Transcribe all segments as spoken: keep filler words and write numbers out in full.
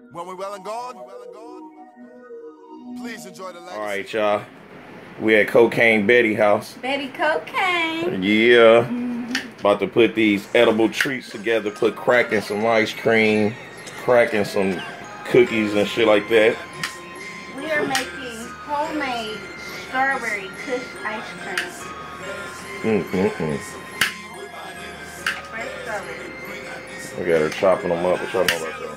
When we well and gone, please enjoy the legacy. All right, y'all. We at Cocaine Betty house. Betty Cocaine. Yeah. Mm-hmm. About to put these edible treats together. Put crack in some ice cream, crack in some cookies and shit like that. We are making homemade strawberry Kush ice cream. Mm-hmm. Fresh strawberry. We got her chopping them up. What y'all know about that?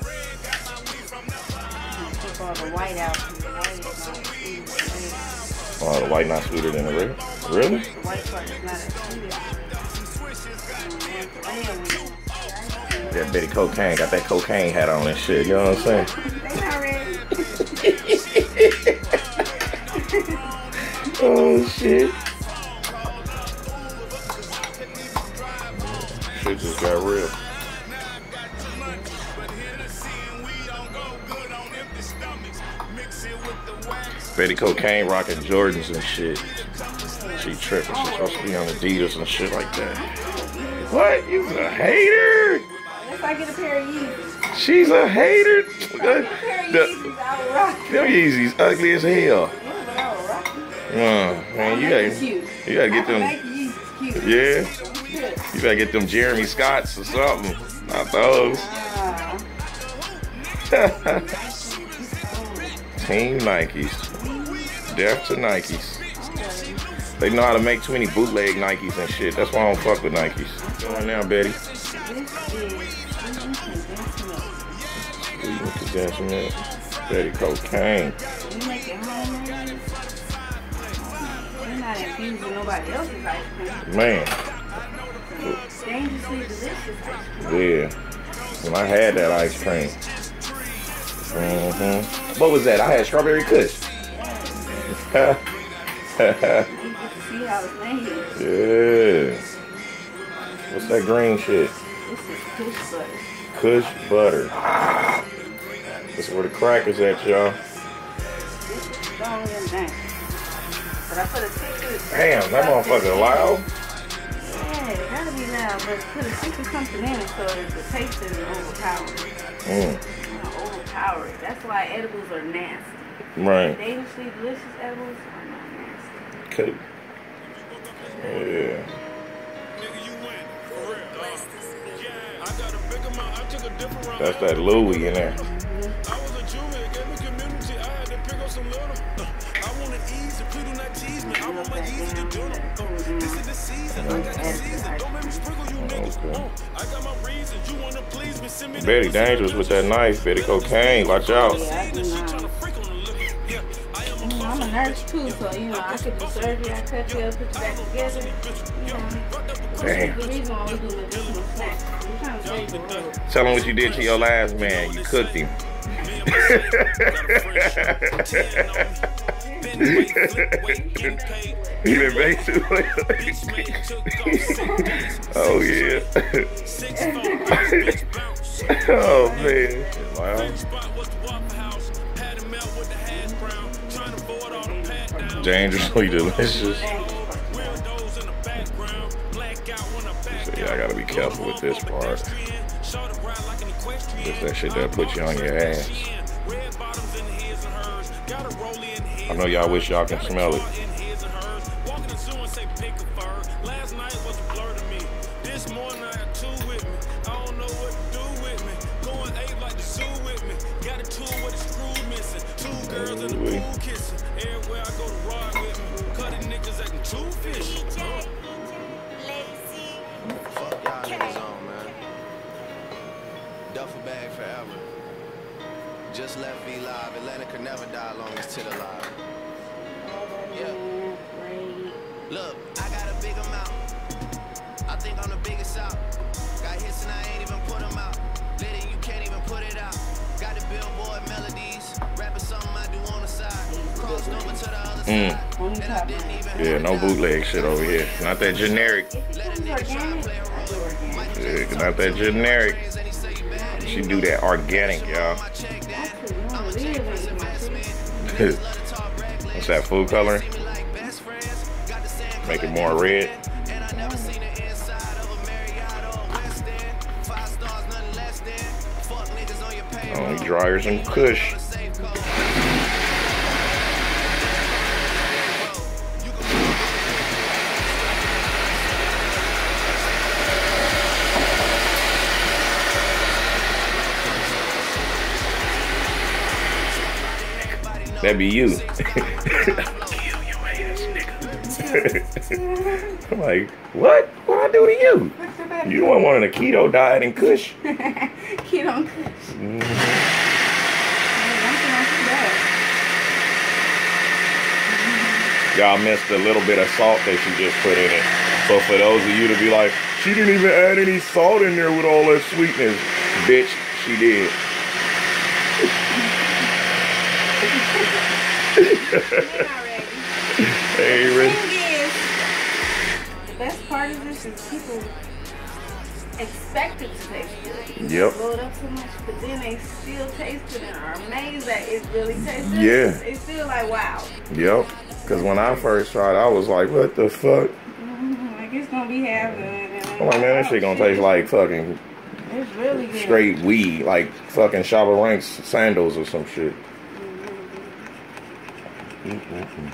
Took all the white out. The white is not sweet as the red. Oh, the white not sweeter than the red? Really? The white part is not as sweet as That Betty Cocaine got that cocaine hat on and shit. You know what I'm saying? They not ready. Oh shit. Shit just got real. Betty Cocaine rocking Jordans and shit. She tripping. She's supposed to be on Adidas and shit like that. What? You a hater? If I get a pair of Yeezys. She's a hater. If I get a pair of Yeezys, I will rock them. Them Yeezys ugly as hell. Yeah, but I will rock them. Uh, man, you gotta, you gotta get them. Yeah, you gotta get them Jeremy Scotts or something. Not those. Team Nikes. Death to Nikes. They know how to make too many bootleg Nikes and shit. That's why I don't fuck with Nikes. What's going on now, Betty? This is Sweet condensed milk. Betty Cocaine. You make it homemade. You're not infused with nobody else's ice cream. Man. Dangerously delicious ice cream. Yeah. When I had that ice cream. Mm-hmm. What was that? I had strawberry Kush. Yeah. You get to see how it's made. Yeah. What's that green shit? This is Kush butter. Kush butter. This is where the crack is at, y'all. This is strong and nice. But I put a secret. Damn, that motherfucker loud. Yeah, it gotta be loud, but put a secret something in it so that the taste isn't overpowering. Mm. Overpowering. That's why edibles are nasty. Right. Dangerously delicious edibles are not nasty. Cool. Yeah. That's that Louis in there. Okay. Betty dangerous with that knife. Betty Cocaine. Watch out. Yeah, I do not. I'm a nurse too, so you know I could do surgery, I cut you up, put you back together. You know, damn. the reason why we do medicinal snacks. We're trying to save the world. Tell him what you did to your last man. You cooked him. He been baked too late. Oh yeah. Oh man. Wow. Dangerously delicious. So yeah, I gotta be careful with this part. It's that shit that put you on your ass. I know y'all wish y'all can smell it. Fuck y'all niggas on, man. Duffel bag forever. Just left V Live. Atlanta could never die long as Tit alive. Yeah. Look, I got a big amount. I think I'm the biggest out. Got hits and I ain't even put them out. Lit it, you can't even put it out. Got the billboard melodies. Rapping something I do on the side. Crossed over to the other Mm. side. And I didn't even Yeah, no bootleg shit over here. Not that generic. Yeah, not that generic. She do that organic, y'all. What's that, food coloring? Make it more red. Only dryers and Kush. That be you. Kill your ass, nigga. I'm like, what? What I do to you? You want one of the keto diet and Kush? Keto and Kush. Mm-hmm. Y'all missed a little bit of salt that she just put in it. So for those of you to be like, she didn't even add any salt in there with all that sweetness. Bitch, she did. Hey, Rich. The thing is, the best part of this is people expect it to taste good. Yep. Load up so much, but then they still taste it and are amazed that it really tastes good. Yeah. It's still like, wow. Yep. Because when I first tried, I was like, what the fuck? Mm-hmm. Like, it's going to be half good. I'm like, man, that shit gonna taste like fucking it's really good. Straight weed, like fucking Shabba Ranks sandals or some shit. Mm-hmm.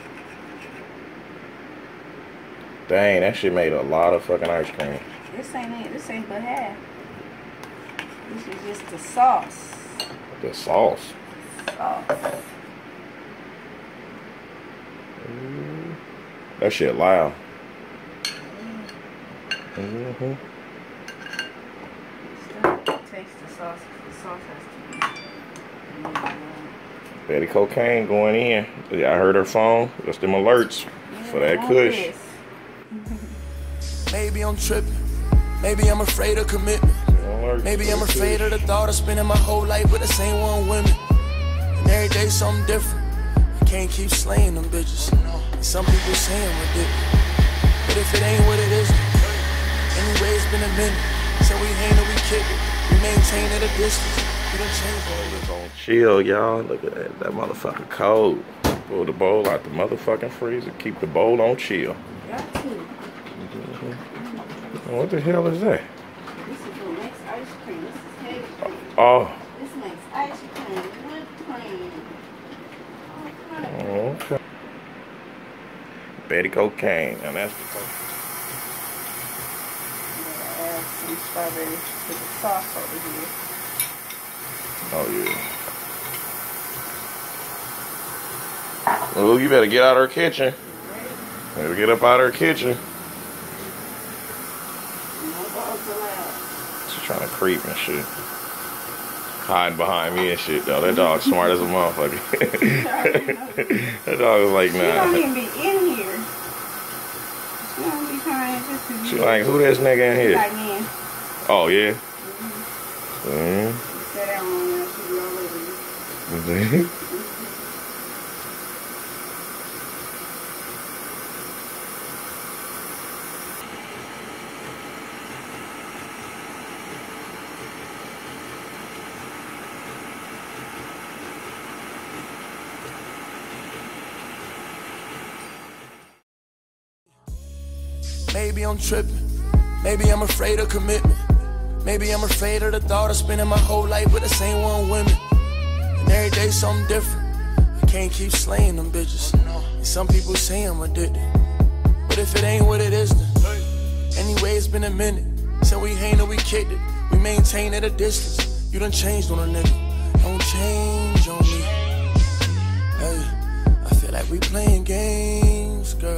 Dang, that shit made a lot of fucking ice cream. This ain't it. This ain't but half. This is just the sauce. The sauce. Sauce. Mm. That shit loud. Mm-hmm. Taste the sauce. The sauce has to be. Betty Cocaine going in. I heard her phone. Just them alerts Yeah, for that Kush. Maybe I'm tripping. Maybe I'm afraid of commitment. Maybe I'm afraid of the thought of spending my whole life with the same one women. And every day something different. I can't keep slaying them bitches. And some people say I'm ridiculous. But if it ain't what it is, anyway, it's been a minute. So we hang and we kick it. We maintain at a distance. We don't change all It's on chill, y'all. Look at that. That motherfucker cold. Pull the bowl out the motherfucking freezer. Keep the bowl on chill. Got to. Mm-hmm. What the hell is that? This is what makes ice cream. This is heavy cream. Oh. This makes ice cream. Whipped cream. Oh, okay. Betty Cocaine. And that's the cocaine. Add some strawberries to the sauce over here. Oh, yeah. Well, you better get out of her kitchen. Better get up out of her kitchen. She's trying to creep and shit. Hiding behind me and shit, though. That dog's smart as a motherfucker. That dog was like, nah. She don't even be in here. She don't be trying just to be. She like, who this nigga in here? Like me. Oh, yeah? Mm-hmm. Mm-hmm. You sat down on there, she be all over you. Mm-hmm. Maybe I'm tripping. Maybe I'm afraid of commitment. Maybe I'm afraid of the thought of spending my whole life with the same one women. And every day something different. I can't keep slaying them bitches. And some people say I'm addicted. But if it ain't what it is, then anyway, it's been a minute. So we hang and we kicked it. We maintain at a distance. You done changed on a nigga. Don't change on me. Hey, I feel like we playing games, girl.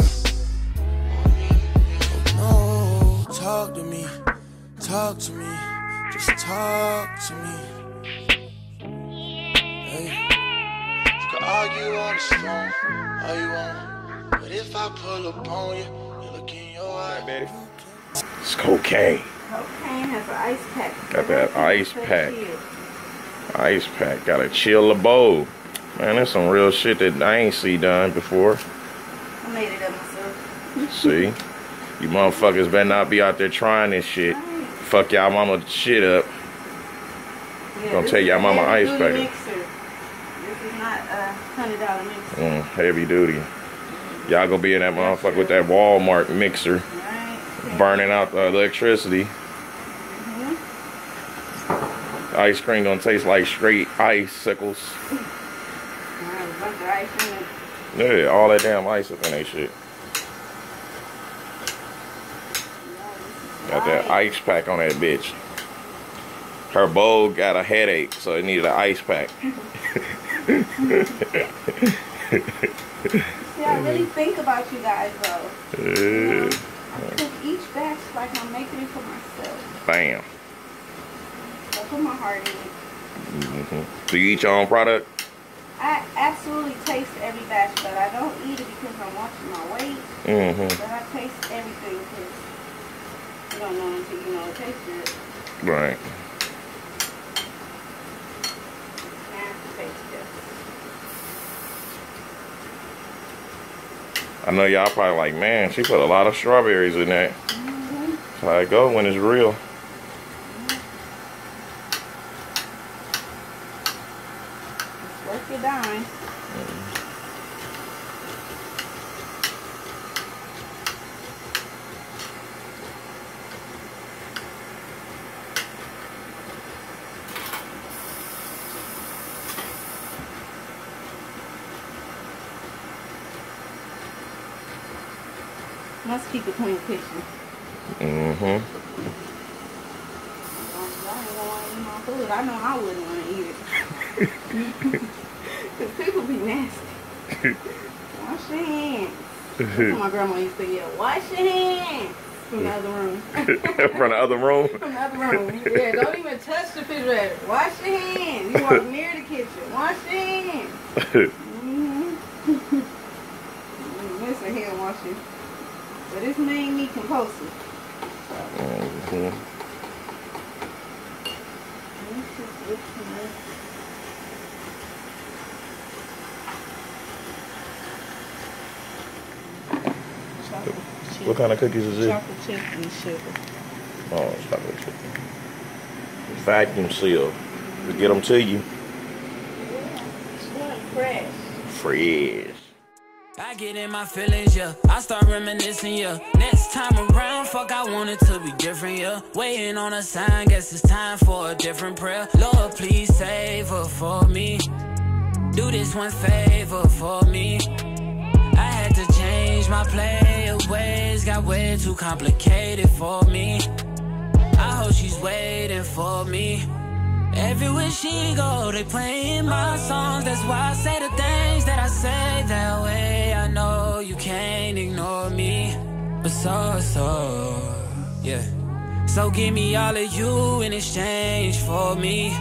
Oh, no, talk to me. Talk to me. Just talk to me. Hey. You can argue on the phone all you want. But if I pull up on you, you look in your eye. Betty. It's cocaine. Cocaine has an ice pack. Got that ice pack. Ice pack. Gotta chill the bowl. Man, that's some real shit that I ain't see done before. I made it up myself. See? You motherfuckers better not be out there trying this shit. Right. Fuck y'all mama shit up. Yeah, gonna tell y'all mama ice pack. This is not a hundred dollar mixer. Mm, heavy duty. Y'all gonna be in that motherfucker with that Walmart mixer. Right. Burning out the electricity. Mm-hmm. ice cream don't taste like straight icicles. A bunch of ice cream. Yeah, all that damn ice up in that shit. Got that ice pack on that bitch. Her bowl got a headache, so it needed an ice pack. See, I really think about you guys, though. Yeah. You know, I cook each batch like I'm making it for myself. Bam. I put my heart in it. Mm-hmm. Do you eat your own product? I absolutely taste every batch, but I don't eat it because I'm watching my weight. Mm-hmm. But I taste everything because you don't know until you know it tastes good. Right. I know y'all probably like, man, she put a lot of strawberries in that. Mm-hmm. That's how it go when it's real. It's worth your dime. Mm-hmm. Must keep a clean kitchen. Mm-hmm. I ain't gonna want to eat my food. I know I wouldn't want to eat it. Because people be nasty. Wash your hands. That's what my grandma used to yell. Wash your hands. From the other room. From the other room? From the other room. Yeah, don't even touch the refrigerator. Wash your hands. You walk near the kitchen. Wash your hands. Mm-hmm. Miss a hand washing. But it's made me compulsive. So. Mm-hmm. What kind of cookies is it? Chocolate chip and sugar. Oh, chocolate chip. Vacuum sealed. To get them to you. Yeah, fresh. Fresh. I get in my feelings, yeah. I start reminiscing, yeah. Next time around, fuck, I want it to be different, yeah. Waiting on a sign, guess it's time for a different prayer. Lord, please save her for me. Do this one favor for me. I had to change my play of ways, got way too complicated for me. I hope she's waiting for me. Everywhere she go, they playing my songs. That's why I say the things that I say that way. I know you can't ignore me, but so, so, yeah. So give me all of you in exchange for me.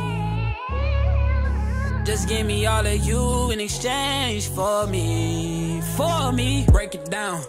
Just give me all of you in exchange for me, for me. Break it down.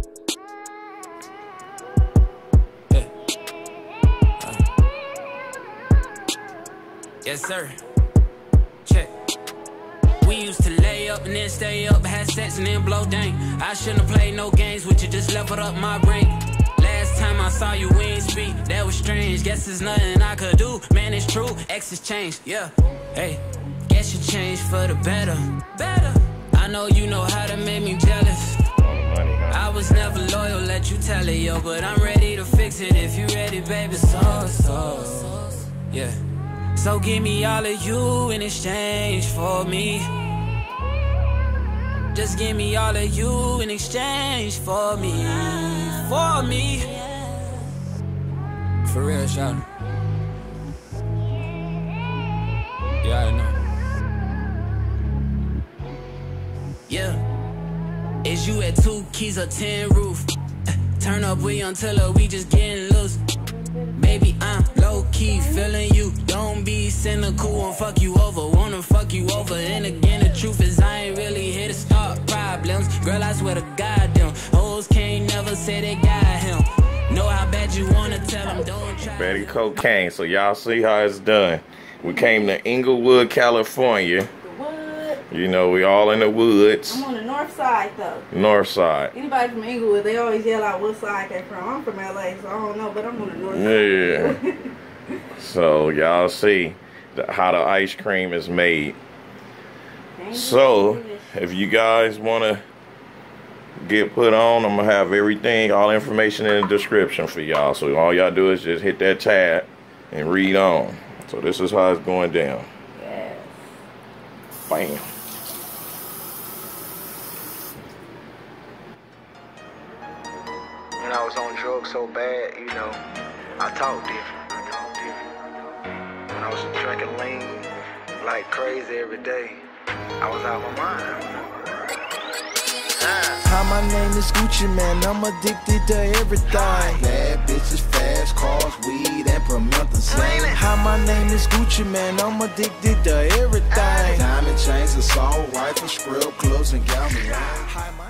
Yes, sir. Check. We used to lay up and then stay up, had sex and then blow dang. I shouldn't have played no games with you, just leveled up my brain. Last time I saw you, we ain't speak, that was strange. Guess there's nothing I could do, man, it's true. X has changed, yeah. Hey, guess you changed for the better. Better. I know you know how to make me jealous. I was never loyal, let you tell it, yo. But I'm ready to fix it if you ready, baby. So, so, yeah. So give me all of you in exchange for me. Just give me all of you in exchange for me. For me. For real, shout. Yeah, I know. Yeah. Is you at two keys or ten roof? Turn up, we until her, we just getting loose. Baby, I'm low-key feeling you. Don't be cynical, won't fuck you over. Wanna fuck you over. And again, the truth is I ain't really here to start problems. Girl, I swear to God, them hoes can't never say they got him. Know how bad you wanna tell them, don't try. Betty cocaine, so y'all see how it's done. We came to Inglewood, California. You know, we all in the woods. I'm on the north side, though. North side. Anybody from Inglewood, they always yell out what side they're from. I'm from L A, so I don't know, but I'm on the north yeah. side. So, y'all see the, how the ice cream is made. So, if you guys want to get put on, I'm going to have everything, all information in the description for y'all. So, all y'all do is just hit that tab and read on. So this is how it's going down. Yes. Bam. When I was on drugs so bad, you know, I talk different. I talk different. When I was drinking lean like crazy every day, I was out of my mind. Hi, my name is Gucci, man. I'm addicted to everything. Bad bitches, fast cars, weed, and promethazine. Hi, my name is Gucci, man. I'm addicted to everything. Diamond chains, assault rifles, script clubs, and gallon.